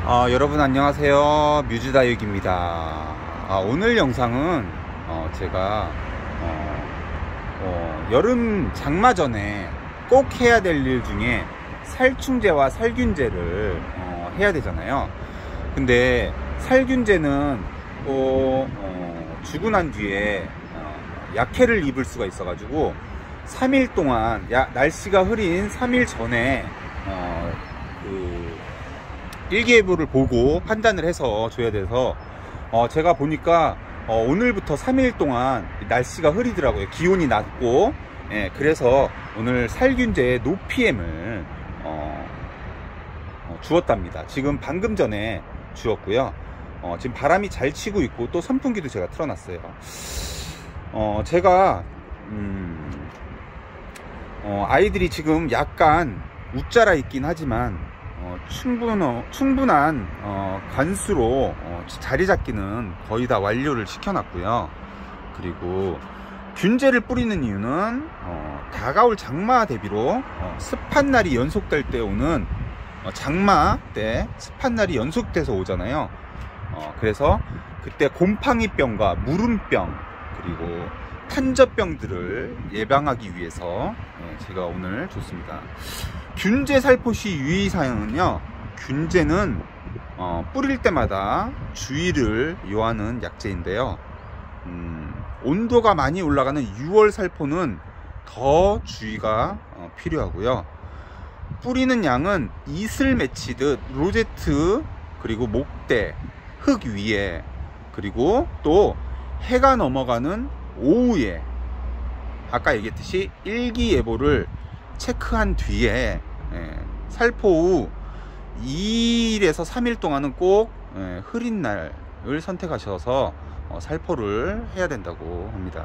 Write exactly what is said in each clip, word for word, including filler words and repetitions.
어, 여러분 안녕하세요, 뮤즈다육입니다. 아, 오늘 영상은 어, 제가 어, 어, 여름 장마 전에 꼭 해야 될 일 중에 살충제와 살균제를 어, 해야 되잖아요. 근데 살균제는 또 어, 주고 난 뒤에 어, 약해를 입을 수가 있어 가지고 삼 일 동안, 야, 날씨가 흐린 삼 일 전에 어, 그 일기예보를 보고 판단을 해서 줘야 돼서 어 제가 보니까 어 오늘부터 삼 일 동안 날씨가 흐리더라고요. 기온이 낮고. 예, 그래서 오늘 살균제 노피엠을 어, 어, 주었답니다. 지금 방금 전에 주었고요. 어, 지금 바람이 잘 치고 있고 또 선풍기도 제가 틀어놨어요. 어, 제가 음, 어, 아이들이 지금 약간 웃자라 있긴 하지만 어, 충분, 어, 충분한 어, 간수로 어, 자리 잡기는 거의 다 완료를 시켜놨고요. 그리고 균제를 뿌리는 이유는 어, 다가올 장마 대비로 어, 습한 날이 연속될 때 오는 어, 장마 때 습한 날이 연속돼서 오잖아요. 어, 그래서 그때 곰팡이병과 무름병 그리고 탄저병들을 예방하기 위해서 예, 제가 오늘 줬습니다. 균제 살포시 유의사항은요, 균제는 어, 뿌릴 때마다 주의를 요하는 약제인데요. 음, 온도가 많이 올라가는 유월 살포는 더 주의가 어, 필요하고요. 뿌리는 양은 이슬 맺히듯 로제트 그리고 목대, 흙 위에, 그리고 또 해가 넘어가는 오후에, 아까 얘기했듯이 일기예보를 체크한 뒤에 예, 살포 후 이 일에서 삼 일 동안은 꼭 예, 흐린 날을 선택하셔서 어, 살포를 해야 된다고 합니다.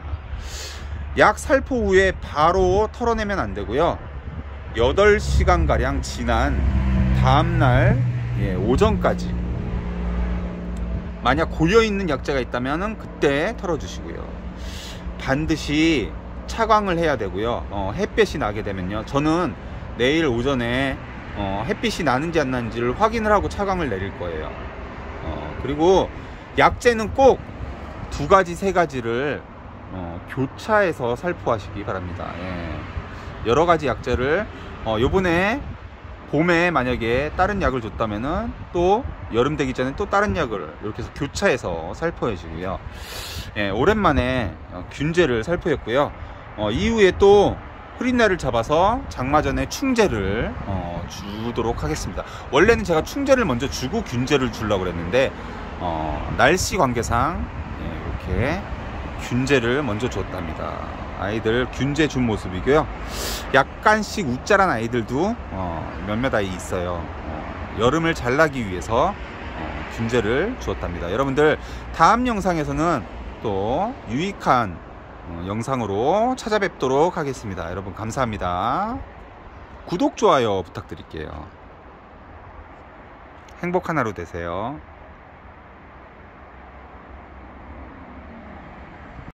약 살포 후에 바로 털어내면 안 되고요. 여덟 시간 가량 지난 다음날 예, 오전까지 만약 고여있는 약재가 있다면 그때 털어주시고요. 반드시 차광을 해야 되고요. 어, 햇볕이 나게 되면요, 저는 내일 오전에 어, 햇빛이 나는지 안 나는지를 확인을 하고 차광을 내릴 거예요. 어, 그리고 약재는 꼭 두 가지 세 가지를 어, 교차해서 살포하시기 바랍니다. 예. 여러 가지 약재를 어, 요번에 봄에 만약에 다른 약을 줬다면은 또 여름 되기 전에 또 다른 약을 이렇게 해서 교차해서 살포해 주고요. 예, 오랜만에 어, 균제를 살포했고요. 어, 이후에 또 흐린 날을 잡아서 장마 전에 충제를 어, 주도록 하겠습니다. 원래는 제가 충제를 먼저 주고 균제를 주려고 그랬는데 어, 날씨 관계상 예, 이렇게 균제를 먼저 줬답니다. 아이들 균제 준 모습이고요. 약간씩 웃자란 아이들도 어, 몇몇 아이 있어요. 어, 여름을 잘 나기 위해서 어, 균제를 주었답니다. 여러분들 다음 영상에서는 또 유익한 어, 영상으로 찾아뵙도록 하겠습니다. 여러분 감사합니다. 구독, 좋아요 부탁드릴게요. 행복한 하루 되세요.